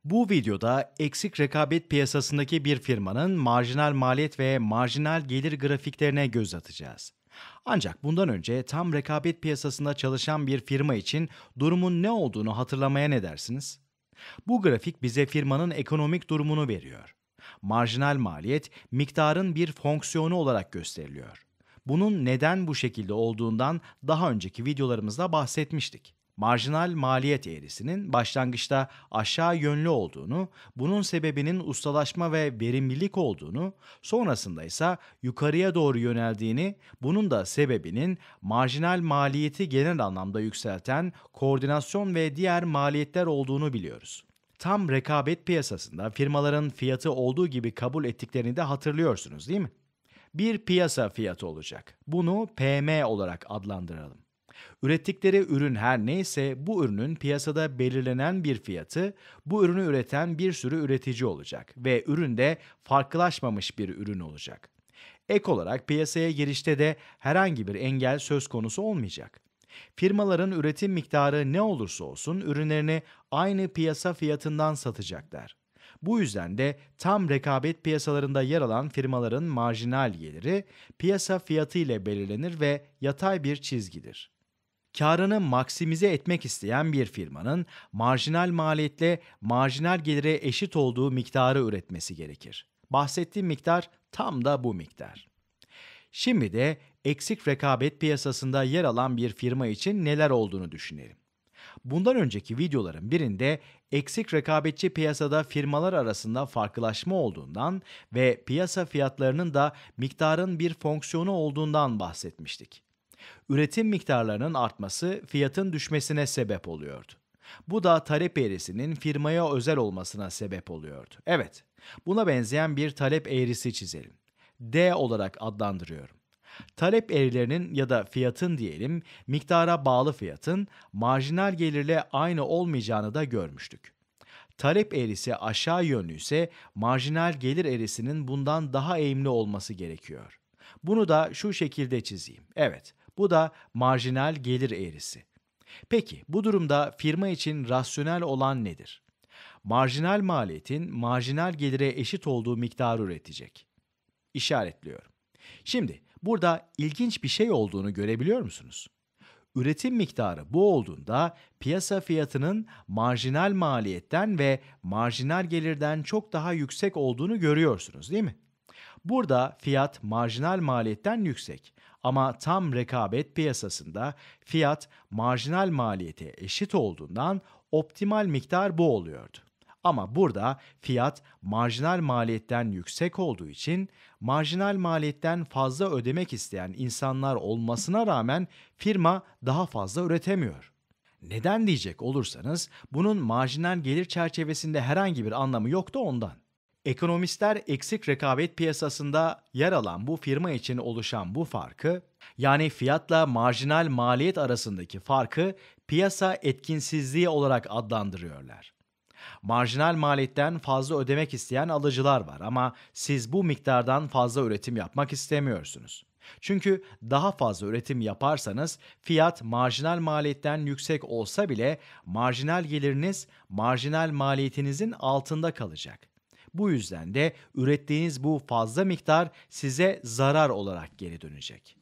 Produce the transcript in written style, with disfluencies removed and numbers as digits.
Bu videoda eksik rekabet piyasasındaki bir firmanın marjinal maliyet ve marjinal gelir grafiklerine göz atacağız. Ancak bundan önce tam rekabet piyasasında çalışan bir firma için durumun ne olduğunu hatırlamaya ne dersiniz? Bu grafik bize firmanın ekonomik durumunu veriyor. Marjinal maliyet miktarın bir fonksiyonu olarak gösteriliyor. Bunun neden bu şekilde olduğundan daha önceki videolarımızda bahsetmiştik. Marjinal maliyet eğrisinin başlangıçta aşağı yönlü olduğunu, bunun sebebinin ustalaşma ve verimlilik olduğunu, sonrasında ise yukarıya doğru yöneldiğini, bunun da sebebinin marjinal maliyeti genel anlamda yükselten koordinasyon ve diğer maliyetler olduğunu biliyoruz. Tam rekabet piyasasında firmaların fiyatı olduğu gibi kabul ettiklerini de hatırlıyorsunuz, değil mi? Bir piyasa fiyatı olacak. Bunu PM olarak adlandıralım. Ürettikleri ürün her neyse bu ürünün piyasada belirlenen bir fiyatı, bu ürünü üreten bir sürü üretici olacak ve ürün de farklılaşmamış bir ürün olacak. Ek olarak piyasaya girişte de herhangi bir engel söz konusu olmayacak. Firmaların üretim miktarı ne olursa olsun ürünlerini aynı piyasa fiyatından satacaklar. Bu yüzden de tam rekabet piyasalarında yer alan firmaların marjinal geliri piyasa fiyatı ile belirlenir ve yatay bir çizgidir. Karını maksimize etmek isteyen bir firmanın marjinal maliyetle marjinal gelire eşit olduğu miktarı üretmesi gerekir. Bahsettiğim miktar tam da bu miktar. Şimdi de eksik rekabet piyasasında yer alan bir firma için neler olduğunu düşünelim. Bundan önceki videoların birinde eksik rekabetçi piyasada firmalar arasında farklılaşma olduğundan ve piyasa fiyatlarının da miktarın bir fonksiyonu olduğundan bahsetmiştik. Üretim miktarlarının artması fiyatın düşmesine sebep oluyordu. Bu da talep eğrisinin firmaya özel olmasına sebep oluyordu. Evet, buna benzeyen bir talep eğrisi çizelim. D olarak adlandırıyorum. Talep eğrilerinin ya da fiyatın diyelim, miktara bağlı fiyatın marjinal gelirle aynı olmayacağını da görmüştük. Talep eğrisi aşağı yönlü ise marjinal gelir eğrisinin bundan daha eğimli olması gerekiyor. Bunu da şu şekilde çizeyim. Evet, bu da marjinal gelir eğrisi. Peki bu durumda firma için rasyonel olan nedir? Marjinal maliyetin marjinal gelire eşit olduğu miktarı üretecek. İşaretliyorum. Şimdi burada ilginç bir şey olduğunu görebiliyor musunuz? Üretim miktarı bu olduğunda piyasa fiyatının marjinal maliyetten ve marjinal gelirden çok daha yüksek olduğunu görüyorsunuz, değil mi? Burada fiyat marjinal maliyetten yüksek ama tam rekabet piyasasında fiyat marjinal maliyete eşit olduğundan optimal miktar bu oluyordu. Ama burada fiyat marjinal maliyetten yüksek olduğu için marjinal maliyetten fazla ödemek isteyen insanlar olmasına rağmen firma daha fazla üretemiyor. Neden diyecek olursanız bunun marjinal gelir çerçevesinde herhangi bir anlamı yoktu ondan. Ekonomistler eksik rekabet piyasasında yer alan bu firma için oluşan bu farkı, yani fiyatla marjinal maliyet arasındaki farkı piyasa etkinsizliği olarak adlandırıyorlar. Marjinal maliyetten fazla ödemek isteyen alıcılar var ama siz bu miktardan fazla üretim yapmak istemiyorsunuz. Çünkü daha fazla üretim yaparsanız fiyat marjinal maliyetten yüksek olsa bile marjinal geliriniz marjinal maliyetinizin altında kalacak. Bu yüzden de ürettiğiniz bu fazla miktar size zarar olarak geri dönecek.